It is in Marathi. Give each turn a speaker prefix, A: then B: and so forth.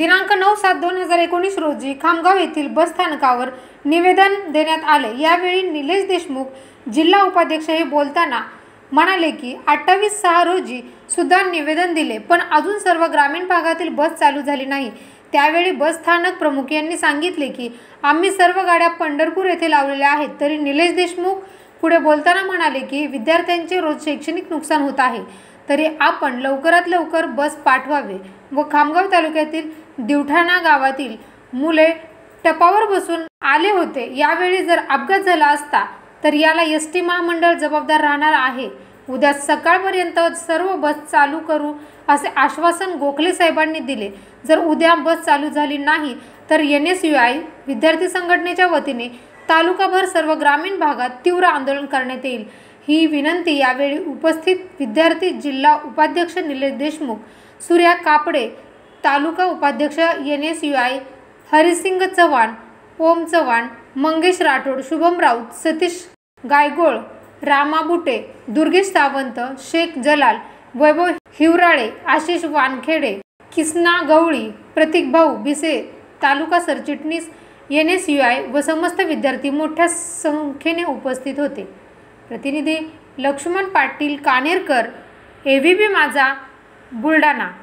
A: दिनांक 9/7/2019 रोजी खामगाव येथील बस स्थानकावर निवेदन देण्यात आले। यावेळी निलेश देशमुख जिल्हा उपाध्यक्ष हे बोलताना म्हणाले की 28/6 रोजी सुद्धा निवेदन दिले, पण अजून सर्व ग्रामीण भागातील बस चालू झाली नाही। त्यावेळी बस स्थानक प्रमुख यांनी सांगितले की आम्ही सर्व गाड्या पंढरपूर येथे लावलेल्या आहेत। तरी निलेश देशमुख पुढे बोलताना म्हणाले की विद्यार्थ्यांचे रोज शैक्षणिक नुकसान होत आहे, तरी आपण लवकरात लवकर बस पाठवावे व खामगाव तालुक्यातील दिवठाणा गावातील मुले टपावर बसून आले होते। यावेळी जर अपघात झाला असता तर याला एसटी महामंडळ जबाबदार राहणार आहे। उद्या सकाळपर्यंत सर्व बस चालू करू असे आश्वासन गोखले साहेबांनी दिले। जर उद्या बस चालू झाली नाही तर NSUI विद्यार्थी संघटनेच्या वतीने तालुकाभर सर्व ग्रामीण भागात तीव्र आंदोलन करण्यात येईल, ही विनंती यावेळी उपस्थित विद्यार्थी जिल्हा उपाध्यक्ष निलेश देशमुख, सूर्या कापडे, तालुका उपाध्यक्ष NSUI हरिसिंग चव्हाण, ओम चव्हाण, मंगेश राठोड, शुभम राऊत, सतीश गायगोळ, रामा बुटे, दुर्गेश सावंत, शेख जलाल, वैभव हिवराळे, आशिष वानखेडे, किसना गवळी, प्रतीक भाऊ बिसे, तालुका सरचिटणीस NSUI व समस्त विद्यार्थी मोठ्या संख्येने उपस्थित होते। प्रतिनिधी लक्ष्मण पाटील कानेरकर, AVP माझा, बुलढाणा।